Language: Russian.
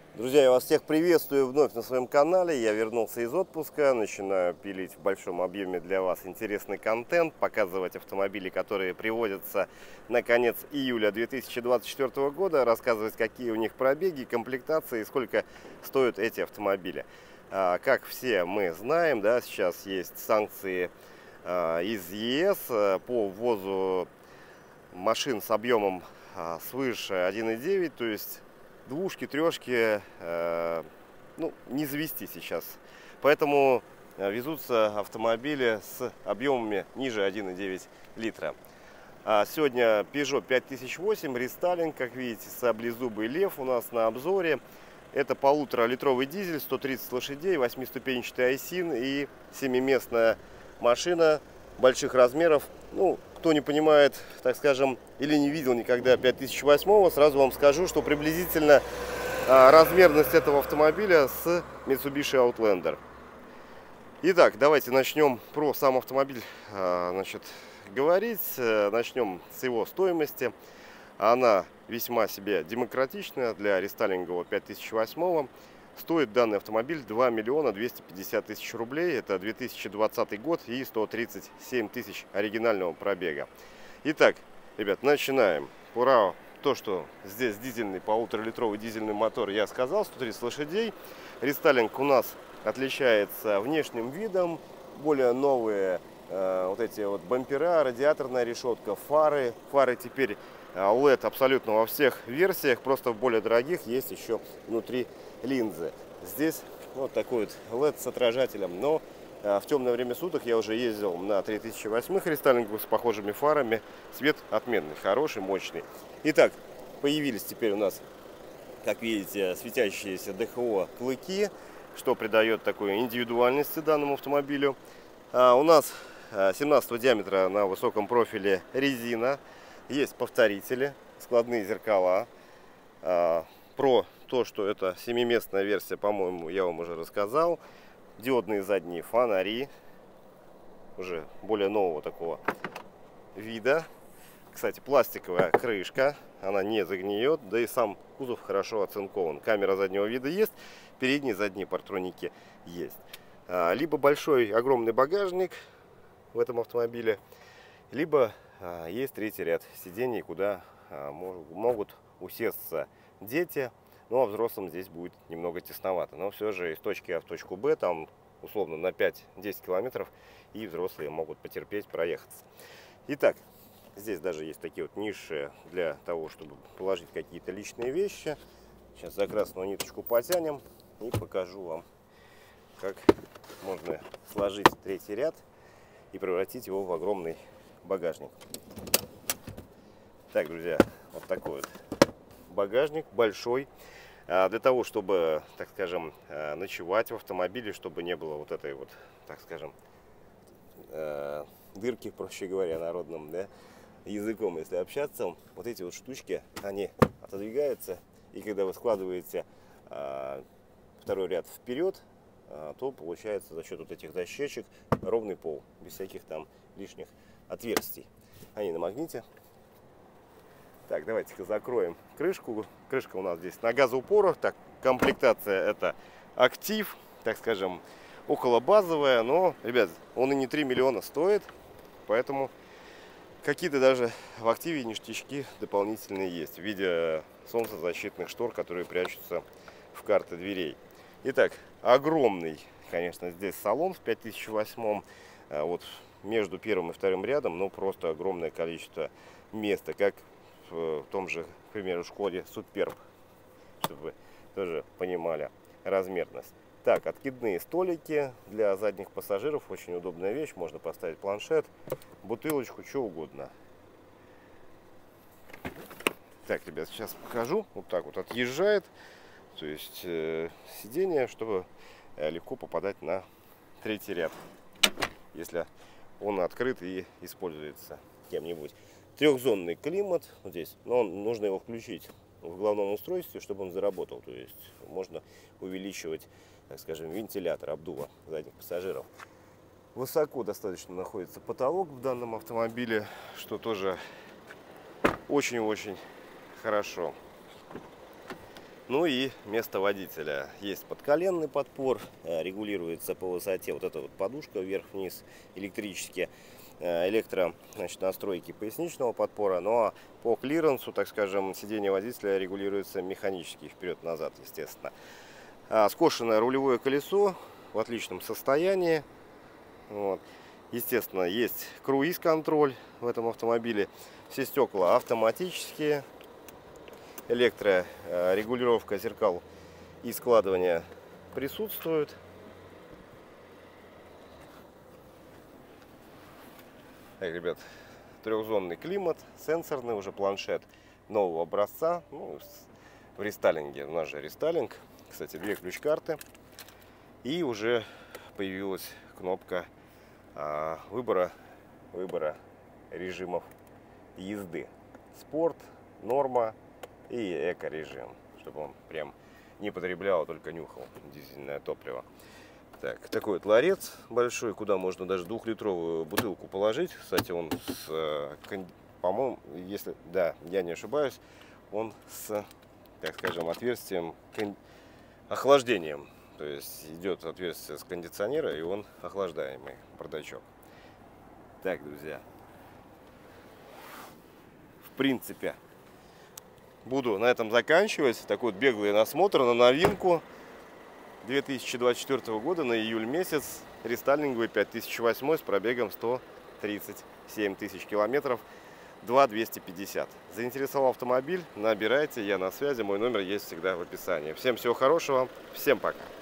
Друзья, я вас всех приветствую вновь на своем канале. Я вернулся из отпуска, начинаю пилить в большом объеме для вас интересный контент, показывать автомобили, которые привозятся на конец июля 2024 года, рассказывать, какие у них пробеги, комплектации и сколько стоят эти автомобили. Как все мы знаем, да, сейчас есть санкции из ЕС по ввозу машин с объемом свыше 1,9, то есть двушки, трешки, ну, не завести сейчас. Поэтому везутся автомобили с объемами ниже 1,9 литра. Сегодня Peugeot 5008 рестайлинг, как видите, саблезубый лев у нас на обзоре. Это 1,5-литровый дизель, 130 лошадей, 8-ступенчатый айсин и 7-местная машина больших размеров. Ну, кто не понимает, так скажем, или не видел никогда 5008, сразу вам скажу, что приблизительно размерность этого автомобиля с Mitsubishi Outlander. Итак, давайте начнем про сам автомобиль говорить. Начнем с его стоимости. Она весьма себе демократичная для рестайлингового 5008. Стоит данный автомобиль 2 250 000 рублей. Это 2020 год и 137 тысяч оригинального пробега. Итак, ребят, начинаем. Ура! То, что здесь дизельный 1,5-литровый дизельный мотор, я сказал, 130 лошадей. Рестайлинг у нас отличается внешним видом. Более новые вот эти вот бампера, радиаторная решетка, фары. Фары теперь LED абсолютно во всех версиях, просто в более дорогих есть еще внутри линзы. Здесь вот такой вот LED с отражателем, но в темное время суток я уже ездил на 3008 рестайлинговых с похожими фарами. Свет отменный, хороший, мощный. Итак, появились теперь у нас, как видите, светящиеся ДХО клыки, что придает такой индивидуальности данному автомобилю. У нас 17 диаметра на высоком профиле резина. Есть повторители, складные зеркала. Про то, что это 7-местная версия, по-моему, я вам уже рассказал. Диодные задние фонари, уже более нового такого вида. Кстати, пластиковая крышка, она не загниет, да и сам кузов хорошо оцинкован. Камера заднего вида есть, передние и задние партроники есть. Либо большой огромный багажник в этом автомобиле, либо есть третий ряд сидений, куда могут усесться дети. Ну а взрослым здесь будет немного тесновато. Но все же из точки А в точку Б, там условно на 5-10 километров, и взрослые могут потерпеть, проехаться. Итак, здесь даже есть такие вот ниши для того, чтобы положить какие-то личные вещи. Сейчас за красную ниточку потянем и покажу вам, как можно сложить третий ряд и превратить его в огромный багажник. Так, друзья, вот такой вот багажник большой. Для того, чтобы, так скажем, ночевать в автомобиле, чтобы не было вот этой вот, так скажем, дырки, проще говоря, народным, да, языком, если общаться. Вот эти вот штучки, они отодвигаются, и когда вы складываете второй ряд вперед, то получается за счет вот этих дощечек ровный пол, без всяких там лишних отверстий. Они на магните. Так, давайте-ка закроем крышку. Крышка у нас здесь на газоупорах. Так, комплектация это актив, так скажем, около базовая. Но, ребят, он и не 3 миллиона стоит. Поэтому какие-то даже в активе ништячки дополнительные есть. В виде солнцезащитных штор, которые прячутся в карты дверей. Итак, огромный, конечно, здесь салон в 5008. Вот между первым и вторым рядом, но просто огромное количество места. Как в том же, к примеру, Шкоде Суперб, чтобы вы тоже понимали размерность. Так, откидные столики для задних пассажиров, очень удобная вещь, можно поставить планшет, бутылочку, что угодно. Так, ребят, сейчас покажу. Вот так вот отъезжает, то есть сиденье, чтобы легко попадать на третий ряд, если он открыт и используется кем-нибудь. Трехзонный климат вот здесь, но нужно его включить в главном устройстве, чтобы он заработал. То есть можно увеличивать, так скажем, вентилятор обдува задних пассажиров. Высоко достаточно находится потолок в данном автомобиле, что тоже очень-очень хорошо. Ну и место водителя. Есть подколенный подпор, регулируется по высоте вот эта вот подушка вверх-вниз электрически. Настройки поясничного подпора. Ну а по клиренсу, так скажем, сиденье водителя регулируется механически вперед-назад, естественно. Скошенное рулевое колесо в отличном состоянии. Вот. Естественно, есть круиз-контроль в этом автомобиле. Все стекла автоматические. Электрорегулировка зеркал и складывание присутствует. Так, ребят, трехзонный климат, сенсорный уже планшет нового образца. Ну, в рестайлинге, у нас же рестайлинг. Кстати, 2 ключ-карты. И уже появилась кнопка выбора режимов езды. Спорт, норма и эко-режим, чтобы он прям не потреблял, а только нюхал дизельное топливо. Так, такой вот ларец большой, куда можно даже 2-литровую бутылку положить. Кстати, он по-моему, если да, я не ошибаюсь, он с, так скажем, отверстием охлаждением. То есть идет отверстие с кондиционера, и он охлаждаемый бардачок. Так, друзья, в принципе, буду на этом заканчивать. Такой вот беглый насмотр на новинку 2024 года, на июль месяц. Рестайлинговый 5008 с пробегом 137 тысяч километров, 2250. Заинтересовал автомобиль? Набирайте, я на связи, мой номер есть всегда в описании. Всем всего хорошего, всем пока.